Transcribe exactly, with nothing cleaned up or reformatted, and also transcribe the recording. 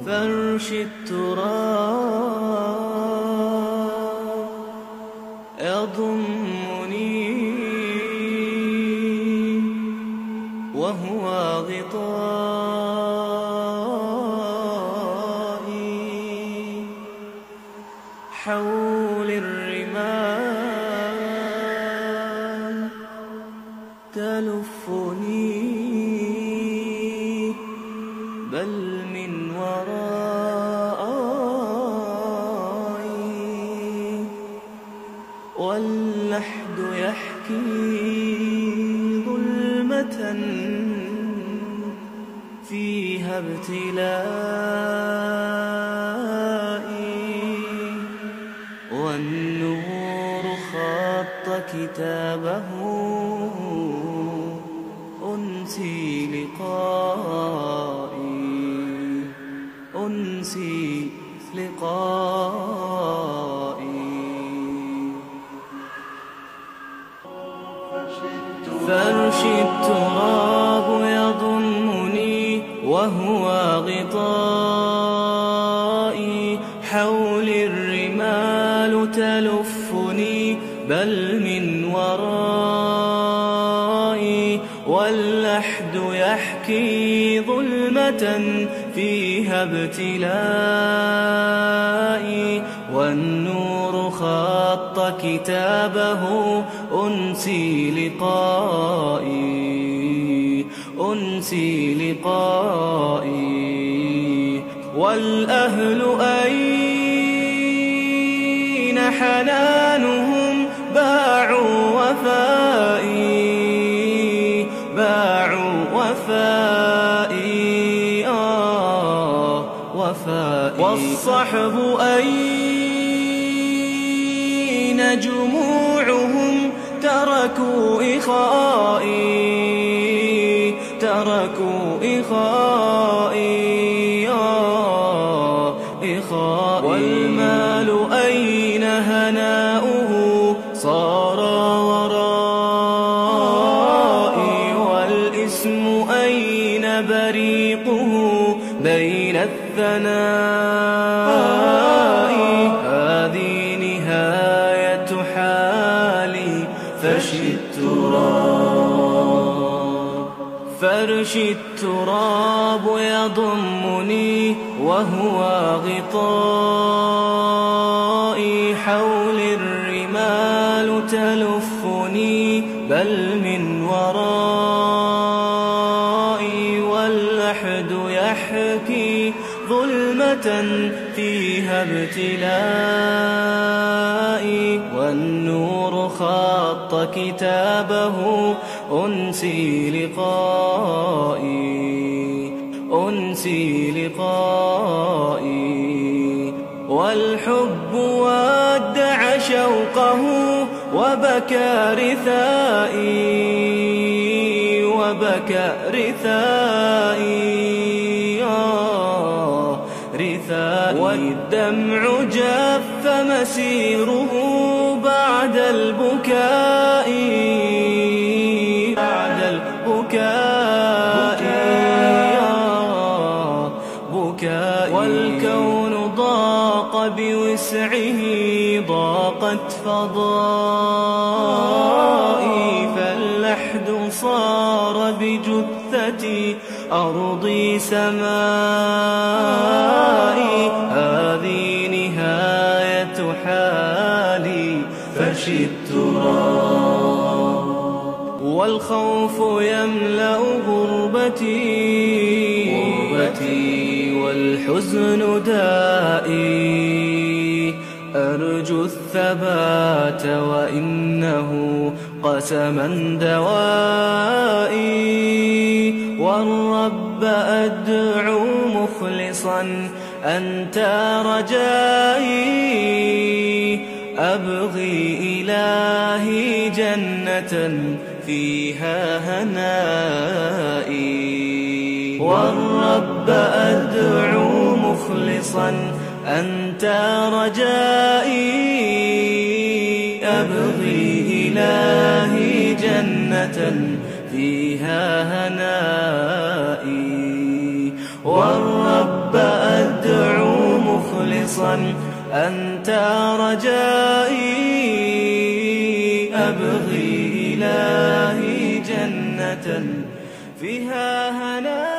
فرش التراب يضمني وهو غطائي، حول الرمال تلفني بل من ورائي، واللحد يحكي ظلمة فيها ابتلائي، والنور خط كتابه أنسي لقائي، أنسي لقائي. فرش التراب يضمني وهو غطائي، حول الرمال تلفني بل من ورائي، واللحد يحكي ظلمة فيها ابتلائي، والنور خط كتابه أنسي لقائي، أنسي لقائي. والأهل أين حنانهم؟ باعوا وفائي، باعوا وفائي، آه وفائي. والصحب أين جموعهم؟ تركوا إخائي، تركوا إخائي، آه إخائي. والمال أين هناؤه؟ صار ورائي، والاسم أين بريقه؟ بين الثناء. هذه نهاية حالي، فرش التراب، فرش التراب يضمني وهو غطائي، حول الرمال تلفني بل من ورائي، واللحد يحكي ظلمة فيها ابتلائي، والنور خط كتابه أنسي لقائي، أنسي لقائي. والحب ودع شوقه وبكى رثائي، وبكى رثائي، آه رثائي. والدمع جف مسيره بعد البكاء، بعد البكاء، آه بكاء. والكون ضاق بوسعه، ضاقت فضائي، فاللحد صار بجثتي أرضي سمائي. هذه نهاية حالي، فرش التراب. والخوف يملأ غربتي، غربتي والحزن دائي، أرجو الثبات وإنه قسما دوائي، والرب أدعو مخلصا أنت رجائي، أبغي إلهي جنة فيها هنائي، والرب أدعو مخلصا أنت رجائي، أبغي إلهي جنة فيها هنائي، والرب أدعو مخلصا أنت رجائي. أبغي إلهي جنة فيها هناء